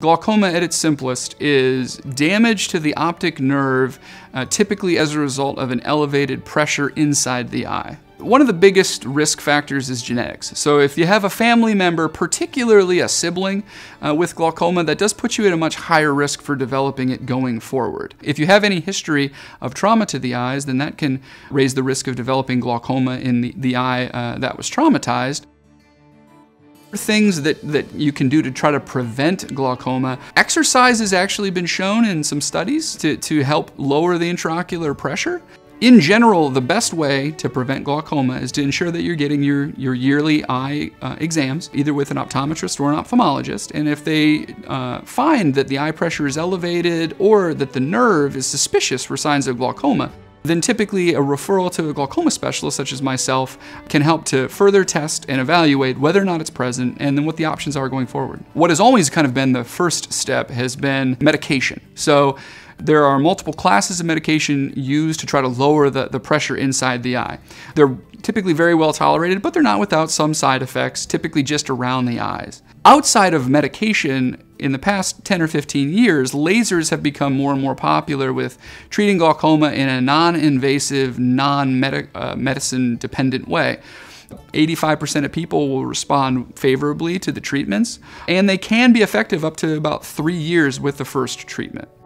Glaucoma at its simplest is damage to the optic nerve, typically as a result of an elevated pressure inside the eye. One of the biggest risk factors is genetics. So if you have a family member, particularly a sibling with glaucoma, that does put you at a much higher risk for developing it going forward. If you have any history of trauma to the eyes, then that can raise the risk of developing glaucoma in the eye that was traumatized. Things that you can do to try to prevent glaucoma. Exercise has actually been shown in some studies to help lower the intraocular pressure. In general, the best way to prevent glaucoma is to ensure that you're getting your yearly eye exams, either with an optometrist or an ophthalmologist. And if they find that the eye pressure is elevated or that the nerve is suspicious for signs of glaucoma, then typically a referral to a glaucoma specialist, such as myself, can help to further test and evaluate whether or not it's present and then what the options are going forward. What has always kind of been the first step has been medication. So there are multiple classes of medication used to try to lower the pressure inside the eye. They're typically very well tolerated, but they're not without some side effects, typically just around the eyes. Outside of medication, in the past 10 or 15 years, lasers have become more and more popular with treating glaucoma in a non-invasive, non-medicine-dependent way. 85% of people will respond favorably to the treatments, and they can be effective up to about 3 years with the first treatment.